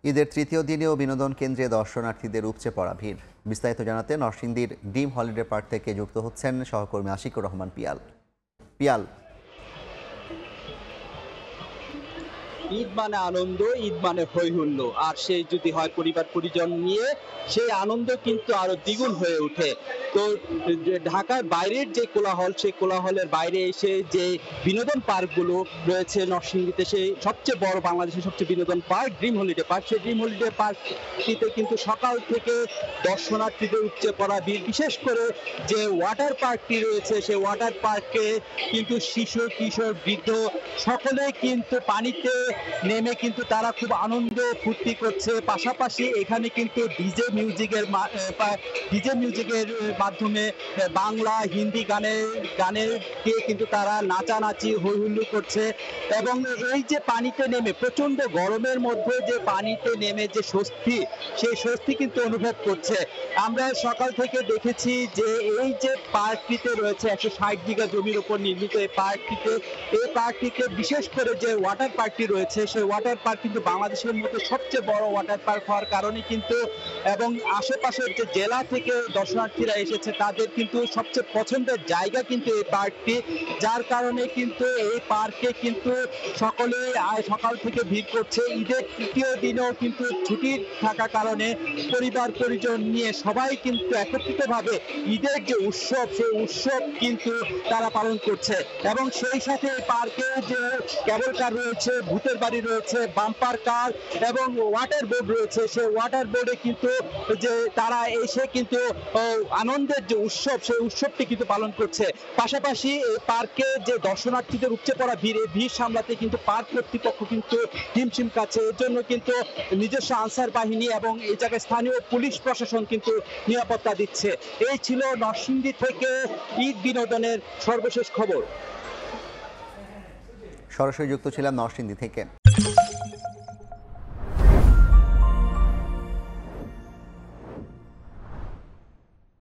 ঈদের তৃতীয় দিনেও বিনোদন কেন্দ্রে দর্শনার্থীদের উপচে পড়া ভিড়। বিস্তারিত জানাতে নরসিংদীর ডিম হলিডে পার্ক থেকে যুক্ত হচ্ছেন সহকর্মী আশিকুর রহমান পিয়াল। পিয়াল, ঈদ মানে আনন্দ, ঈদ মানে হৈ হুল্লো, আর সেই যদি হয় পরিবার পরিজন নিয়ে, সেই আনন্দ কিন্তু আরো দ্বিগুণ হয়ে ওঠে। তো ঢাকার বাইরের যে কোলাহল, সেই কোলাহলের বাইরে এসে যে বিনোদন পার্কগুলো রয়েছে নরসিংদীতে, সেই সবচেয়ে বড় বাংলাদেশের সবচেয়ে বিনোদন পার্ক ড্রিম হলিডে পার্ক, সেই ড্রিম হলিডে পার্কটিতে কিন্তু সকাল থেকে দর্শনার্থীদের উপচে পড়া ভিড়। বিশেষ করে যে ওয়াটার পার্কটি রয়েছে, সেই ওয়াটার পার্কে কিন্তু শিশু, কিশোর, বৃদ্ধ সকলে কিন্তু পানিতে নেমে কিন্তু তারা খুব আনন্দ ফুর্তি করছে। পাশাপাশি এখানে কিন্তু ডিজে মিউজিকের মাধ্যমে বাংলা হিন্দি গানের দিয়ে কিন্তু তারা নাচানাচি হৈ হুল্লোড় করছে। এবং এই যে পানিতে নেমে প্রচন্ড গরমের মধ্যে যে পানিতে নেমে যে স্বস্তি, সেই স্বস্তি কিন্তু অনুভব করছে। আমরা সকাল থেকে দেখেছি যে এই যে পার্কটিতে রয়েছে 160 বিঘা জমির উপর নির্মিত এই পার্কটিতে বিশেষ করে যে ওয়াটার পার্কটি রয়েছে, সেই ওয়াটার পার্ক কিন্তু বাংলাদেশের মধ্যে সবচেয়ে বড় ওয়াটার পার্ক হওয়ার কারণে কিন্তু, এবং আশেপাশের যে জেলা থেকে দর্শনার্থীরা এসেছে তাদের কিন্তু সবচেয়ে পছন্দের জায়গা কিন্তু এই পার্কটি। যার কারণে কিন্তু এই পার্কে কিন্তু সকলে সকাল থেকে ভিড় করছে। ঈদের তৃতীয় দিনেও কিন্তু ছুটি থাকার কারণে পরিবার পরিজন নিয়ে সবাই কিন্তু একত্রিতভাবে ঈদের যে উৎসব, সেই উৎসব কিন্তু তারা পালন করছে। এবং সেই সাথে পার্কে যে কেবল কার রয়েছে, ভূতের বাড়ি রয়েছে, বাম্পার কার এবং ওয়াটার বোর্ড রয়েছে, সেই ওয়াটার বোর্ডে কিন্তু যে তারা এসে কিন্তু আনন্দের যে উৎসব, সেই উৎসবটি কিন্তু পালন করছে। পাশাপাশি এই পার্কে যে দর্শনার্থীদের উপচে পড়া ভিড়, এই ভিড় সামলাতে কিন্তু পার্ক কর্তৃপক্ষ কিন্তু হিমশিম খাচ্ছে। এর জন্য কিন্তু নিজস্ব আনসার বাহিনী এবং এই জায়গায় স্থানীয় পুলিশ প্রশাসন কিন্তু নিরাপত্তা দিচ্ছে। এই ছিল নরসিংদী থেকে ঈদ বিনোদনের সর্বশেষ খবর। সরাসরি যুক্ত ছিলাম নরসিংদী থেকে।